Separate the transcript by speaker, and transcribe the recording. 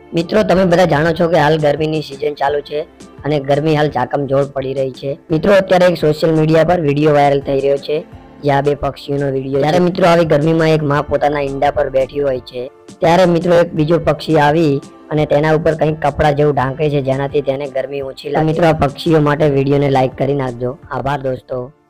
Speaker 1: મિત્રો તમે બધા જાણો છો કે હાલ ગરમીની સિઝન ચાલુ છે અને ગરમી હાલ ચાકમજોડ પડી રહી છે। મિત્રો અત્યારે એક સોશિયલ મીડિયા પર વિડીયો વાયરલ થઈ રહ્યો છે જ્યાં બે પક્ષીઓનો વિડીયો ત્યારે મિત્રો આવી ગરમીમાં એક માં પોતાના ઈંડા પર બેઠી હોય છે ત્યારે મિત્રો એક બીજો પક્ષી આવી અને તેના ઉપર કંઈક કપડા જેવું ઢાંકે છે જેનાથી તેને ગરમી ઓછી લાગે। મિત્રો આ પક્ષીઓ માટે વિડીયોને લાઈક કરી નાખજો। આભાર દોસ્તો।